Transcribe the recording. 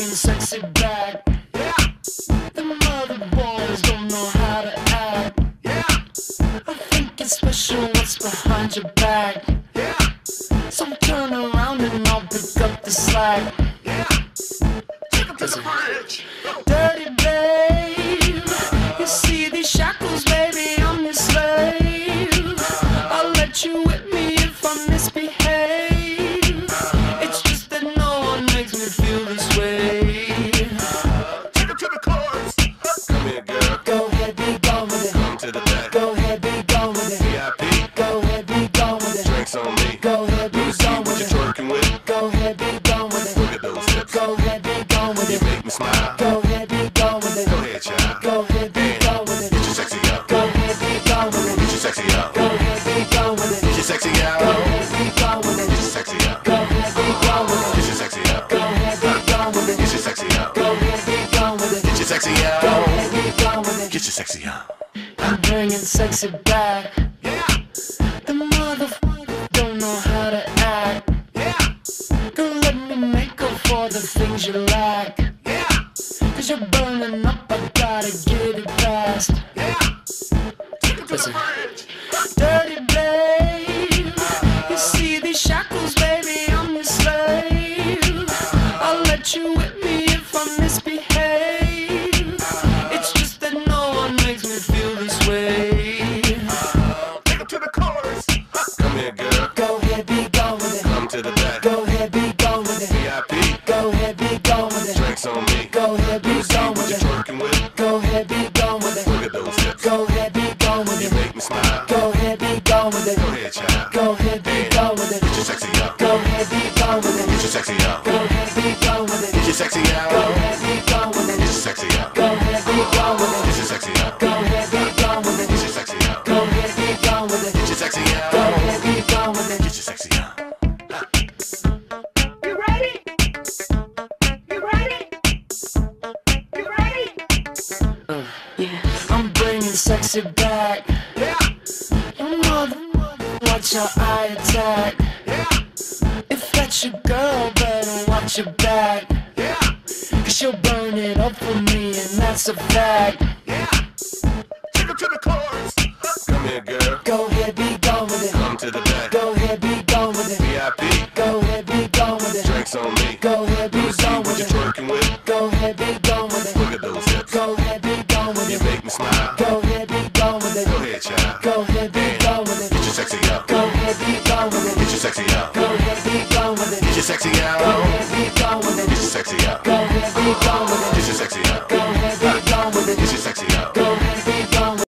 sexy back. Yeah. The mother boys don't know how to act. Yeah. I think it's special what's behind your back. Yeah. So turn around and I'll pick up the slack. Yeah. Take 'em to the bridge. Dirty babe, you see these shackles, baby, I'm your slave. I'll let you whip me if I misbehave. It's just that no one makes me feel this way. Take 'em to the chorus. Come here, girl. Go ahead, be gone with it. Come to the back. Go ahead, be gone with it. VIP. Go ahead, be gone with it. Drinks on me. Go ahead, be See gone what with you're it. twerking with. Go ahead, be gone with it. Look at those hips. Go ahead, be gone with You it. make me smile. Go ahead, be gone with it. Go ahead, child. Go ahead, be gone with it. Get your sexy out. Go ahead, be gone with it. Get your sexy out. Go ahead, be gone with it. Get your sexy out. Go ahead, be gone with Get it. your sexy out. Go ahead, be gone with it. Get your sexy out. Go ahead, be gone with it. Get your sexy out. Go ahead, be gone with it. Get your sexy out. Go ahead, be gone with it. Get your sexy out. I'm bringing sexy back. Yeah. The motherfucker don't know how to act. Yeah. Don't let me make up for the things you lack. Yeah. Cause you're burning up, I gotta get it fast. Yeah. Take 'em to the Listen. bridge. Dirty babe, you see these shackles, baby, I'm your slave. I'll let you whip me if I misbehave. It's just that no one makes me feel this way. Take 'em to the chorus. Come here, girl. Go ahead, be gone with it. Come to the back. Go ahead, be gone with it. VIP. Go ahead, be gone with it. Drinks on me. Go ahead, be See gone what with you're it. twerking with. Go ahead, be gone with it. Look at those hips. Go ahead, be gone with You it. make me smile. Go ahead, be gone with it. Go ahead, child. Go ahead, be gone with it. Get your sexy out. Go ahead, be gone with Get it. your sexy out. Go ahead, be gone with Get it. your sexy out. Go ahead, be gone with Get your it. sexy out. Go ahead, be gone with Get it. your sexy out. Go ahead, be gone with Get it. your sexy out. Go ahead, be gone with it. Get your sexy out. Go ahead, be gone with it. Get your sexy out. You ready? You ready? You ready? I'm bringing sexy back. Yeah. You mother, watch how I attack. Yeah. If that's your girl, better watch your back. Yeah. Cause she'll burn it up for me, and that's a fact. Yeah. Take 'em to the chorus. Come here, girl. Go ahead, be gone with it. Come to the back. Go ahead, be gone with it. VIP. Go ahead, be gone with it. Drinks on me. Go ahead, be See gone what with you're it. twerking with. Go ahead, be gone with Look it. at those hips. Go ahead, be gone with You it. make me smile. Go ahead, be gone with Go it. ahead, child. Go ahead, be gone with Get it. your sexy out. Go ahead, be gone with Get it. your sexy out. Go ahead, be gone with Get it. your sexy Go out. ahead, be gone with Get your it. sexy out.